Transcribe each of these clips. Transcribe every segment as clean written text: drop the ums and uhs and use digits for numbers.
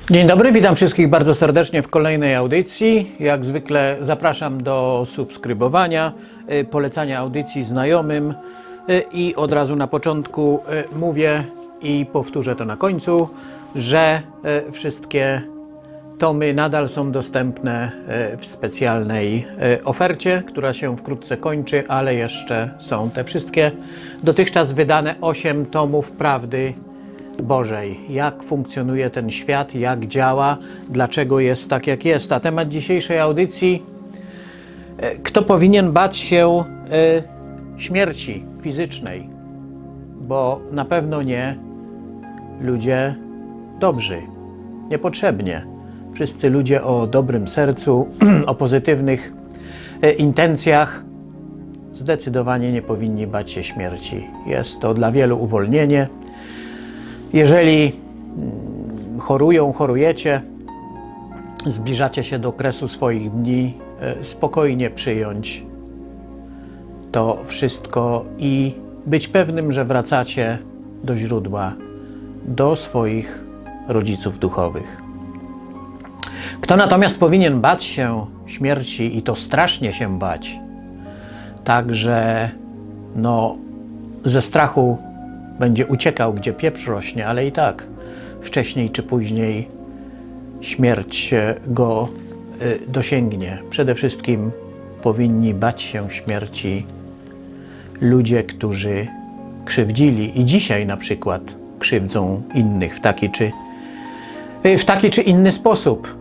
Dzień dobry, witam wszystkich bardzo serdecznie w kolejnej audycji. Jak zwykle zapraszam do subskrybowania, polecania audycji znajomym i od razu na początku mówię i powtórzę to na końcu, że wszystkie tomy nadal są dostępne w specjalnej ofercie, która się wkrótce kończy, ale jeszcze są te wszystkie dotychczas wydane 8 tomów prawdy Bożej. Jak funkcjonuje ten świat, jak działa, dlaczego jest tak, jak jest. A temat dzisiejszej audycji: kto powinien bać się śmierci fizycznej? Bo na pewno nie ludzie dobrzy, niepotrzebnie. Wszyscy ludzie o dobrym sercu, o pozytywnych intencjach zdecydowanie nie powinni bać się śmierci. Jest to dla wielu uwolnienie. Jeżeli chorujecie, zbliżacie się do kresu swoich dni, spokojnie przyjąć to wszystko i być pewnym, że wracacie do źródła, do swoich rodziców duchowych. Kto natomiast powinien bać się śmierci, i to strasznie się bać, tak że ze strachu będzie uciekał, gdzie pieprz rośnie, ale i tak wcześniej czy później śmierć go dosięgnie. Przede wszystkim powinni bać się śmierci ludzie, którzy krzywdzili i dzisiaj na przykład krzywdzą innych w taki czy inny sposób.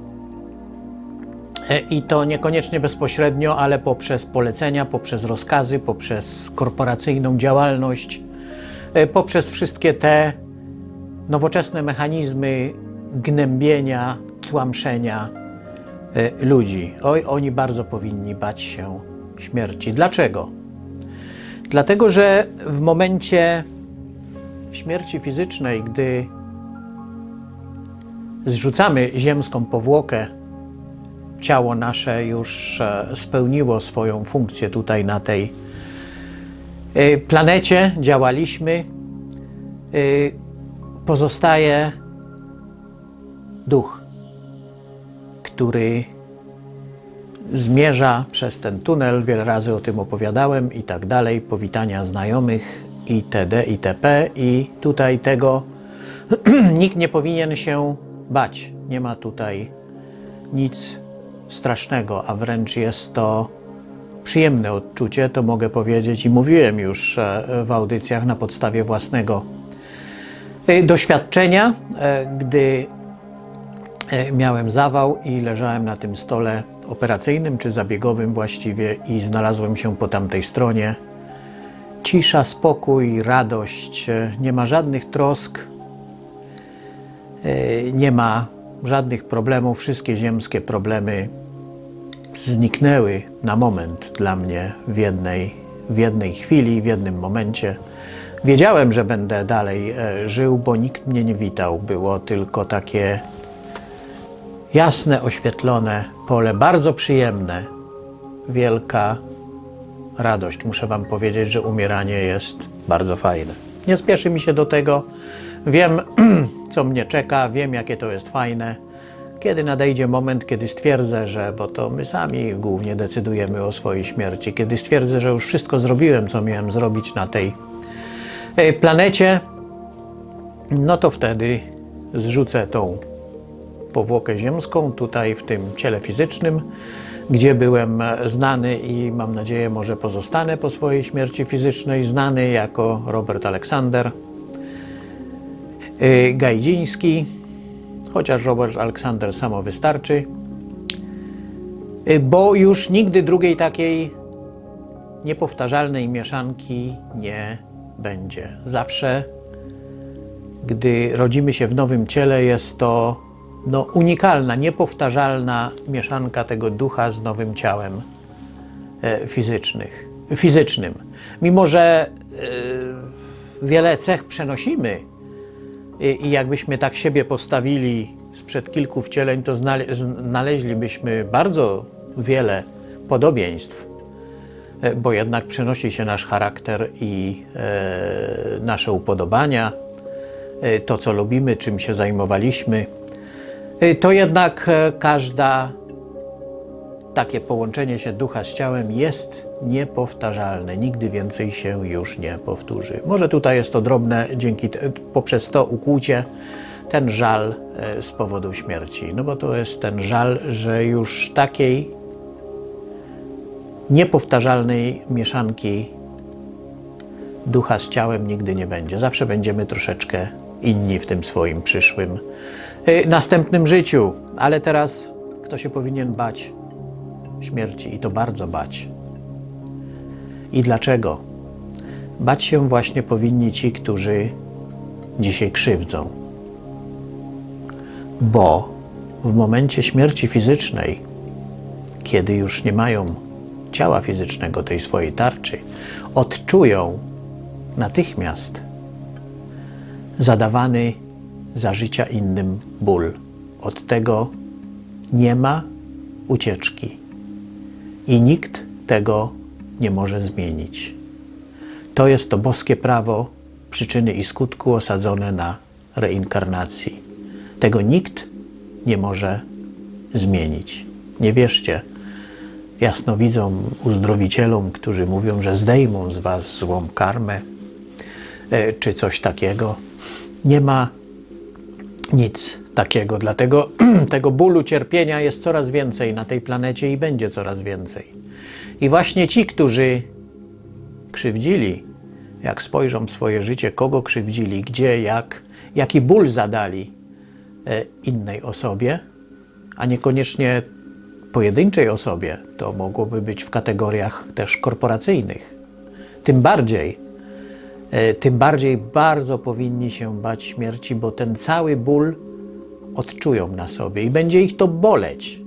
I to niekoniecznie bezpośrednio, ale poprzez polecenia, poprzez rozkazy, poprzez korporacyjną działalność, poprzez wszystkie te nowoczesne mechanizmy gnębienia, tłamszenia ludzi. Oni bardzo powinni bać się śmierci. Dlaczego? Dlatego, że w momencie śmierci fizycznej, gdy zrzucamy ziemską powłokę, ciało nasze już spełniło swoją funkcję tutaj na tej planecie, działaliśmy, pozostaje duch, który zmierza przez ten tunel, wiele razy o tym opowiadałem i tak dalej, powitania znajomych itd. itp. I tutaj tego nikt nie powinien się bać. Nie ma tutaj nic strasznego, a wręcz jest to przyjemne odczucie, to mogę powiedzieć i mówiłem już w audycjach na podstawie własnego doświadczenia, gdy miałem zawał i leżałem na tym stole operacyjnym czy zabiegowym właściwie i znalazłem się po tamtej stronie. Cisza, spokój, radość, nie ma żadnych trosk, nie ma żadnych problemów, wszystkie ziemskie problemy zniknęły na moment dla mnie w jednej chwili, w jednym momencie. Wiedziałem, że będę dalej żył, bo nikt mnie nie witał. Było tylko takie jasne, oświetlone pole, bardzo przyjemne, wielka radość. Muszę wam powiedzieć, że umieranie jest bardzo fajne. Nie spieszy mi się do tego. Wiem, co mnie czeka, wiem, jakie to jest fajne. Kiedy nadejdzie moment, kiedy stwierdzę, bo to my sami głównie decydujemy o swojej śmierci, kiedy stwierdzę, że już wszystko zrobiłem, co miałem zrobić na tej planecie, to wtedy zrzucę tą powłokę ziemską tutaj w tym ciele fizycznym, gdzie byłem znany i mam nadzieję, może pozostanę po swojej śmierci fizycznej, znany jako Robert Aleksander Gajdziński, chociaż Robert Aleksander samo wystarczy, bo już nigdy drugiej takiej niepowtarzalnej mieszanki nie będzie. Zawsze, gdy rodzimy się w nowym ciele, jest to unikalna, niepowtarzalna mieszanka tego ducha z nowym ciałem fizycznym. Mimo że wiele cech przenosimy i jakbyśmy tak siebie postawili sprzed kilku wcieleń, to znaleźlibyśmy bardzo wiele podobieństw, bo jednak przenosi się nasz charakter i nasze upodobania, to co lubimy, czym się zajmowaliśmy, to jednak takie połączenie się ducha z ciałem jest niepowtarzalne. Nigdy więcej się już nie powtórzy. Może tutaj jest to drobne, poprzez to ukłucie, ten żal z powodu śmierci. No bo to jest ten żal, że już takiej niepowtarzalnej mieszanki ducha z ciałem nigdy nie będzie. Zawsze będziemy troszeczkę inni w tym swoim przyszłym, następnym życiu. Ale teraz kto się powinien bać śmierci i to bardzo bać. I dlaczego? Bać się właśnie powinni ci, którzy dzisiaj krzywdzą. Bo w momencie śmierci fizycznej, kiedy już nie mają ciała fizycznego, tej swojej tarczy, odczują natychmiast zadawany za życia innym ból. Od tego nie ma ucieczki i nikt tego nie może zmienić. To jest to boskie prawo przyczyny i skutku osadzone na reinkarnacji. Tego nikt nie może zmienić. Nie wierzcie jasnowidzom, uzdrowicielom, którzy mówią, że zdejmą z was złą karmę, czy coś takiego. Nie ma nic takiego, dlatego tego bólu, cierpienia jest coraz więcej na tej planecie i będzie coraz więcej. I właśnie ci, którzy krzywdzili, jak spojrzą w swoje życie, kogo krzywdzili, gdzie, jaki ból zadali innej osobie, a niekoniecznie pojedynczej osobie, to mogłoby być w kategoriach też korporacyjnych. Tym bardziej bardzo powinni się bać śmierci, bo ten cały ból odczują na sobie i będzie ich to boleć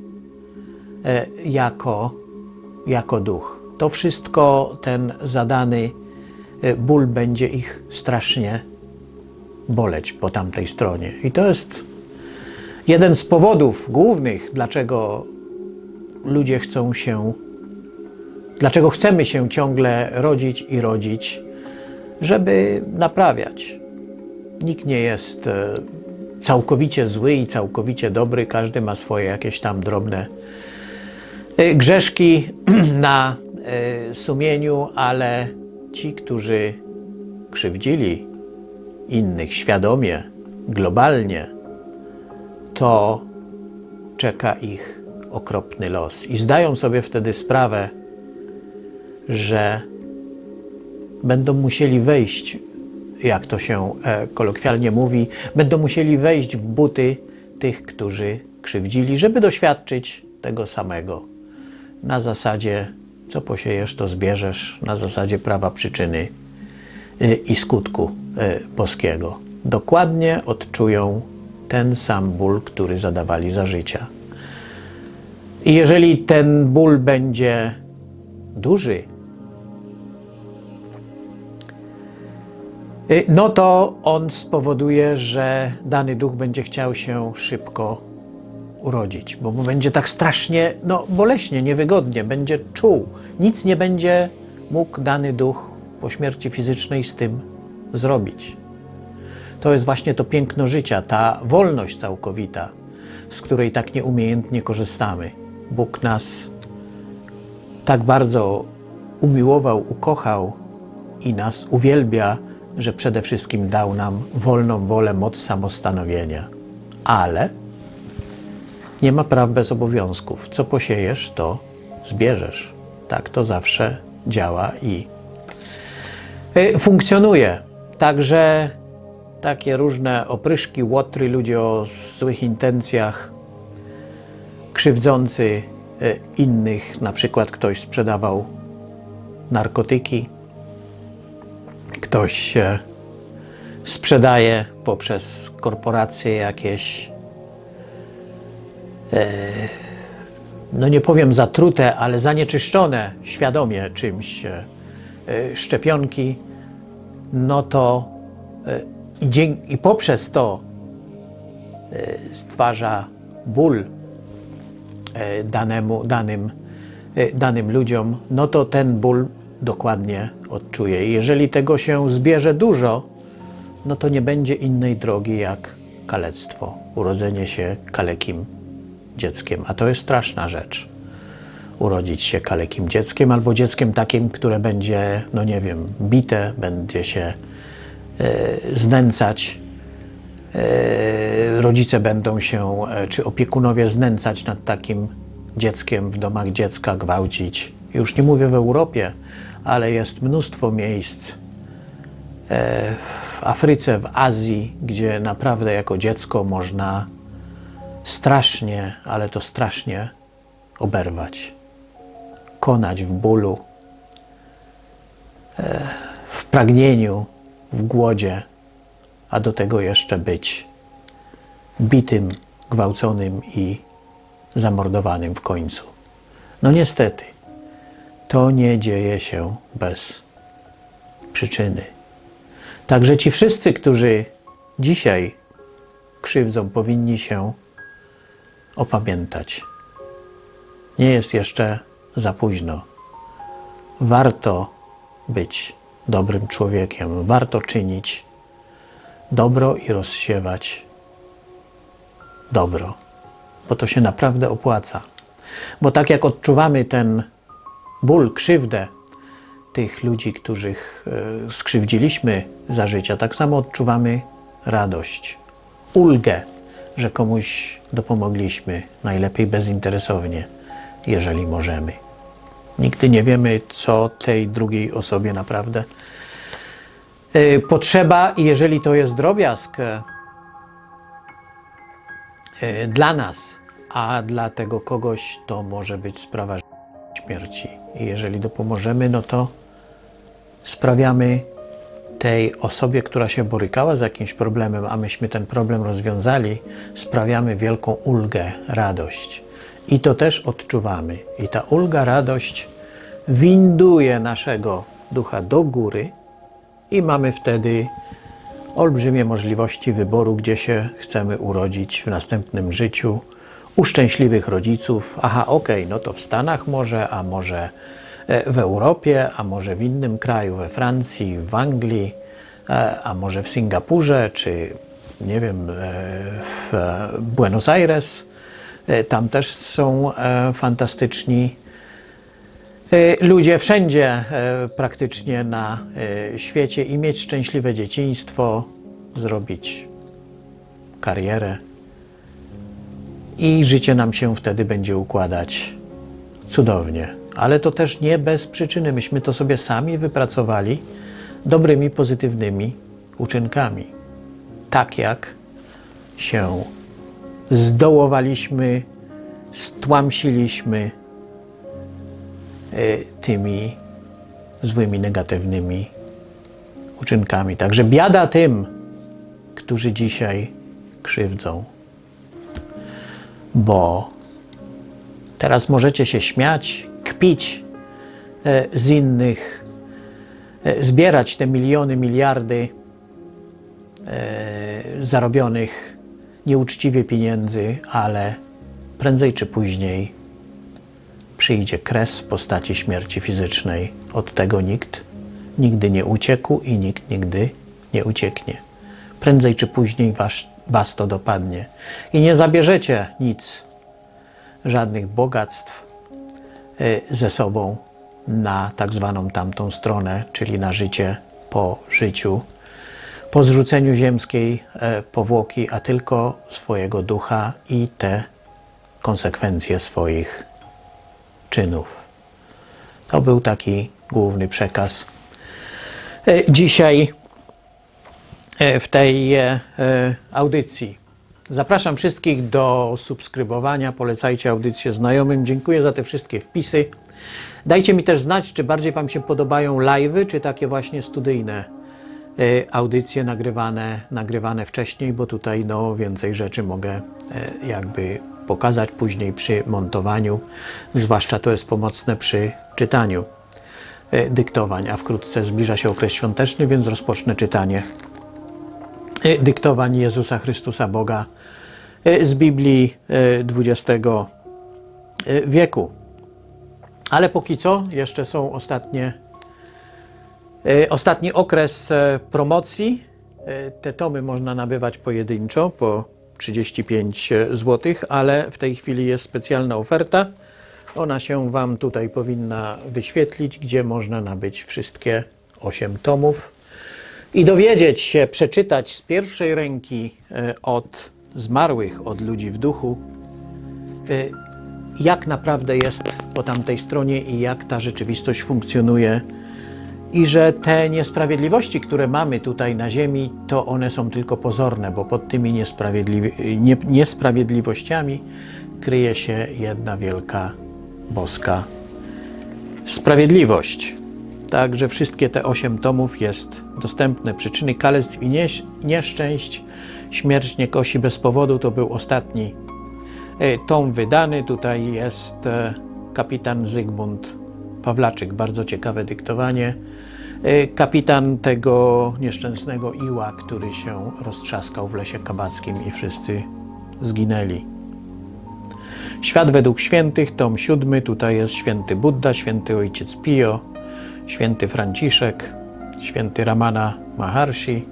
jako duch. To wszystko, ten zadany ból będzie ich strasznie boleć po tamtej stronie. I to jest jeden z powodów głównych, dlaczego ludzie dlaczego chcemy się ciągle rodzić i rodzić, żeby naprawiać. Nikt nie jest całkowicie zły i całkowicie dobry, każdy ma swoje jakieś tam drobne grzeszki na sumieniu, ale ci, którzy krzywdzili innych świadomie, globalnie, to czeka ich okropny los. I zdają sobie wtedy sprawę, że będą musieli wejść, jak to się kolokwialnie mówi, będą musieli wejść w buty tych, którzy krzywdzili, żeby doświadczyć tego samego. Na zasadzie, co posiejesz, to zbierzesz, na zasadzie prawa przyczyny i skutku boskiego. Dokładnie odczują ten sam ból, który zadawali za życia. I jeżeli ten ból będzie duży, no to on spowoduje, że dany duch będzie chciał się szybko urodzić, bo mu będzie tak strasznie, boleśnie, niewygodnie, będzie czuł. Nic nie będzie mógł dany duch po śmierci fizycznej z tym zrobić. To jest właśnie to piękno życia, ta wolność całkowita, z której tak nieumiejętnie korzystamy. Bóg nas tak bardzo umiłował, ukochał i nas uwielbia, że przede wszystkim dał nam wolną wolę, moc samostanowienia. Ale nie ma praw bez obowiązków. Co posiejesz, to zbierzesz. Tak to zawsze działa i funkcjonuje. Także takie różne opryszki, łotry, ludzie o złych intencjach, krzywdzący innych, na przykład ktoś sprzedawał narkotyki, ktoś sprzedaje poprzez korporacje jakieś, nie powiem zatrute, ale zanieczyszczone świadomie czymś szczepionki, no to i poprzez to stwarza ból danym ludziom, no to ten ból dokładnie odczuje. I jeżeli tego się zbierze dużo, no to nie będzie innej drogi jak kalectwo, urodzenie się kalekim dzieckiem, a to jest straszna rzecz. Urodzić się kalekim dzieckiem albo dzieckiem takim, które będzie, no nie wiem, bite, będzie się znęcać. Rodzice będą się, czy opiekunowie znęcać nad takim dzieckiem w domach dziecka, gwałcić. Już nie mówię w Europie, ale jest mnóstwo miejsc w Afryce, w Azji, gdzie naprawdę jako dziecko można strasznie, ale to strasznie oberwać. Konać w bólu, w pragnieniu, w głodzie, a do tego jeszcze być bitym, gwałconym i zamordowanym w końcu. No niestety, to nie dzieje się bez przyczyny. Także ci wszyscy, którzy dzisiaj krzywdzą, powinni się opamiętać. Nie jest jeszcze za późno. Warto być dobrym człowiekiem, warto czynić dobro i rozsiewać dobro, bo to się naprawdę opłaca. Bo tak jak odczuwamy ten ból, krzywdę tych ludzi, których skrzywdziliśmy za życia, tak samo odczuwamy radość, ulgę, że komuś dopomogliśmy, najlepiej bezinteresownie, jeżeli możemy. Nigdy nie wiemy, co tej drugiej osobie naprawdę potrzeba i jeżeli to jest drobiazg dla nas, a dla tego kogoś to może być sprawa śmierci. I jeżeli dopomożemy, no to sprawiamy tej osobie, która się borykała z jakimś problemem, a myśmy ten problem rozwiązali, sprawiamy wielką ulgę, radość. I to też odczuwamy. I ta ulga, radość winduje naszego ducha do góry i mamy wtedy olbrzymie możliwości wyboru, gdzie się chcemy urodzić w następnym życiu, u szczęśliwych rodziców. Aha, okej, no to w Stanach może, a może w Europie, a może w innym kraju, we Francji, w Anglii, a może w Singapurze, czy nie wiem, w Buenos Aires. Tam też są fantastyczni ludzie wszędzie praktycznie na świecie i mieć szczęśliwe dzieciństwo, zrobić karierę i życie nam się wtedy będzie układać cudownie. Ale to też nie bez przyczyny. Myśmy to sobie sami wypracowali dobrymi, pozytywnymi uczynkami. Tak jak się zdołowaliśmy, stłamsiliśmy tymi złymi, negatywnymi uczynkami. Także biada tym, którzy dzisiaj krzywdzą. Bo teraz możecie się śmiać, kpić z innych, zbierać te miliony, miliardy zarobionych nieuczciwie pieniędzy, ale prędzej czy później przyjdzie kres w postaci śmierci fizycznej. Od tego nikt nigdy nie uciekł i nikt nigdy nie ucieknie. Prędzej czy później was to dopadnie. I nie zabierzecie nic, żadnych bogactw ze sobą na tak zwaną tamtą stronę, czyli na życie po życiu, po zrzuceniu ziemskiej powłoki, a tylko swojego ducha i te konsekwencje swoich czynów. To był taki główny przekaz dzisiaj w tej audycji. Zapraszam wszystkich do subskrybowania, polecajcie audycję znajomym. Dziękuję za te wszystkie wpisy. Dajcie mi też znać, czy bardziej wam się podobają live'y, czy takie właśnie studyjne audycje nagrywane wcześniej, bo tutaj no, więcej rzeczy mogę jakby pokazać później przy montowaniu. Zwłaszcza to jest pomocne przy czytaniu dyktowań, a wkrótce zbliża się okres świąteczny, więc rozpocznę czytanie dyktowań Jezusa Chrystusa Boga z Biblii XX wieku. Ale póki co jeszcze są ostatni okres promocji Te tomy można nabywać pojedynczo po 35 zł, ale w tej chwili jest specjalna oferta. Ona się Wam tutaj powinna wyświetlić, gdzie można nabyć wszystkie 8 tomów i dowiedzieć się, przeczytać z pierwszej ręki od zmarłych, od ludzi w duchu, jak naprawdę jest po tamtej stronie i jak ta rzeczywistość funkcjonuje. I że te niesprawiedliwości, które mamy tutaj na ziemi, to one są tylko pozorne, bo pod tymi niesprawiedliwościami kryje się jedna wielka boska sprawiedliwość. Także wszystkie te 8 tomów jest dostępne. Przyczyny kalectw i nieszczęść, śmierć nie kosi bez powodu, to był ostatni tom wydany. Tutaj jest kapitan Zygmunt Pawlaczyk, bardzo ciekawe dyktowanie. Kapitan tego nieszczęsnego Iła, który się roztrzaskał w Lesie Kabackim i wszyscy zginęli. Świat według świętych, tom 7. Tutaj jest święty Buddha, święty ojciec Pio, święty Franciszek, święty Ramana Maharshi.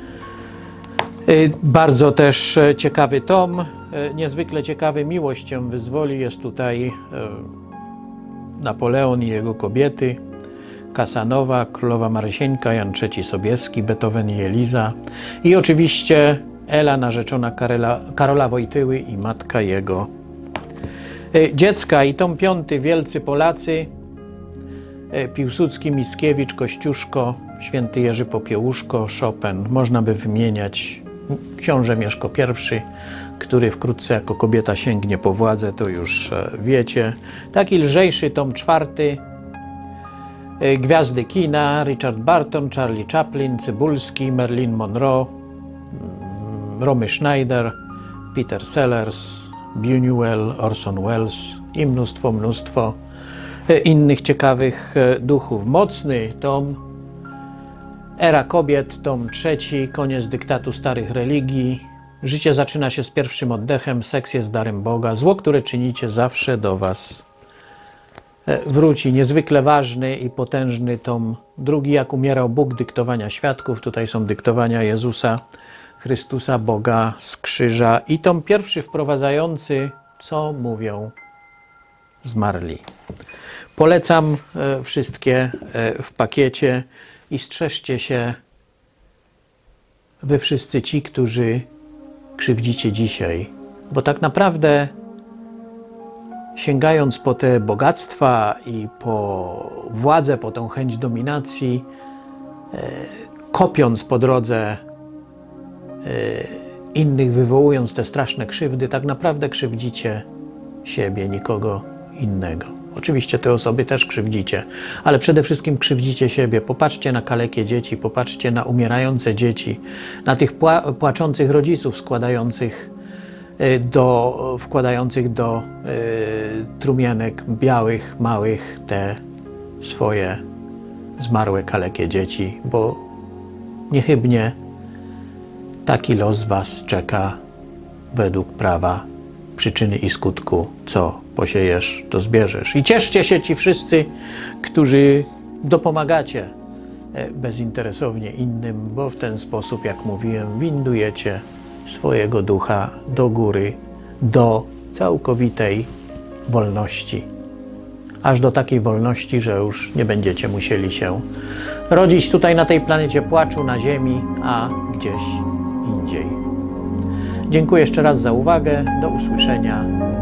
Bardzo też ciekawy tom, niezwykle ciekawy, Miłość cię wyzwoli. Jest tutaj Napoleon i jego kobiety, Kasanowa, Królowa Marysieńka, Jan III Sobieski, Beethoven i Eliza i oczywiście Ela, narzeczona Karola Wojtyły i matka jego dziecka. I tom 5. Wielcy Polacy, Piłsudski, Mickiewicz, Kościuszko, święty Jerzy Popiełuszko, Chopin. Można by wymieniać. Książę Mieszko I, który wkrótce jako kobieta sięgnie po władzę, to już wiecie. Taki lżejszy tom 4. Gwiazdy kina, Richard Barton, Charlie Chaplin, Cybulski, Marilyn Monroe, Romy Schneider, Peter Sellers, Buñuel, Orson Welles i mnóstwo innych ciekawych duchów. Mocny tom, Era kobiet, tom 3, Koniec dyktatu starych religii, Życie zaczyna się z pierwszym oddechem, Seks jest darem Boga, Zło, które czynicie, zawsze do was wróci. Niezwykle ważny i potężny tom 2, Jak umierał Bóg, dyktowania świadków. Tutaj są dyktowania Jezusa Chrystusa, Boga z krzyża. I tom 1 wprowadzający, co mówią zmarli. Polecam wszystkie w pakiecie i strzeżcie się wy wszyscy ci, którzy krzywdzicie dzisiaj, bo tak naprawdę sięgając po te bogactwa i po władzę, po tą chęć dominacji, kopiąc po drodze innych, wywołując te straszne krzywdy, tak naprawdę krzywdzicie siebie, nikogo innego. Oczywiście te osoby też krzywdzicie, ale przede wszystkim krzywdzicie siebie. Popatrzcie na kalekie dzieci, popatrzcie na umierające dzieci, na tych płaczących rodziców wkładających do trumienek białych, małych te swoje zmarłe, kalekie dzieci, bo niechybnie taki los was czeka według prawa przyczyny i skutku. Co posiejesz, to zbierzesz. I cieszcie się ci wszyscy, którzy dopomagacie bezinteresownie innym, bo w ten sposób, jak mówiłem, windujecie swojego ducha do góry, do całkowitej wolności. Aż do takiej wolności, że już nie będziecie musieli się rodzić tutaj na tej planecie płaczu, na ziemi, a gdzieś indziej. Dziękuję jeszcze raz za uwagę. Do usłyszenia.